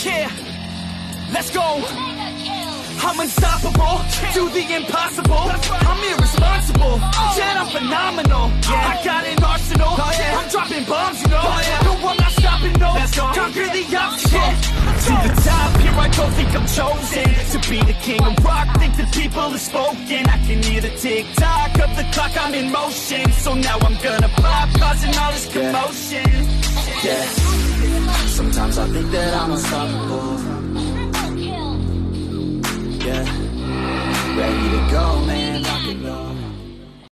Yeah, let's go. I'm unstoppable, do the impossible. I'm irresponsible, yet I'm phenomenal. I got an arsenal, I'm dropping bombs, you know. No, I'm not stopping, no. Conquer the obstacle. To the top, here I go, think I'm chosen to be the king of rock, think the people have spoken. I can hear the tick-tock of the clock, I'm in motion. So now I'm gonna pop, causing all this commotion. Yeah, sometimes I think that I'm unstoppable. Yeah, ready to go, man, rock and roll.